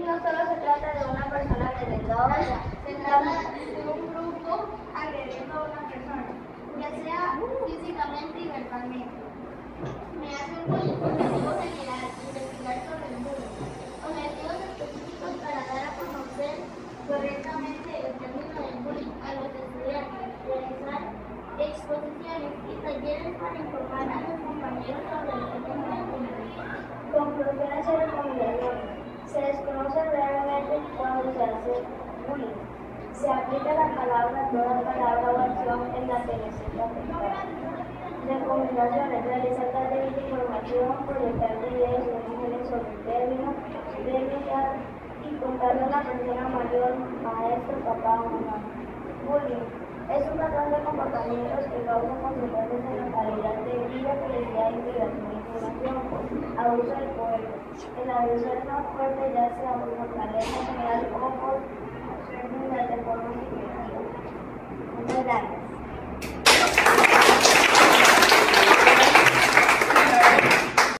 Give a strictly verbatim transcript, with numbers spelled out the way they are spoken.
bullying no solo se trata de una persona que tenga otra, se trata de un grupo agrediendo a una persona, ya sea físicamente y verbalmente. Me hacen bullying. Objetivo general: investigar sobre el bullying. Objetivos específicos para dar a conocer correctamente el término del bullying a los estudiantes. Realizar exposiciones y talleres para informar a los compañeros sobre el término del bullying. Conclusiones y recomendaciones. Se desconoce realmente cuando se hace bullying. Se aplica la palabra, toda palabra o acción en la que necesita aplicar. Recomendaciones: realizar talleres de información, proyectar videos y imágenes sobre el término, delimitar y contarle a la persona mayor, maestro, papá o mamá. Bullying es un patrón de comportamientos que causa consecuencias en la calidad de vida, felicidad, integración e información. Abuso del poder. El abuso es más fuerte, ya sea por fortaleza general o por ser de forma significativa. Muchas gracias.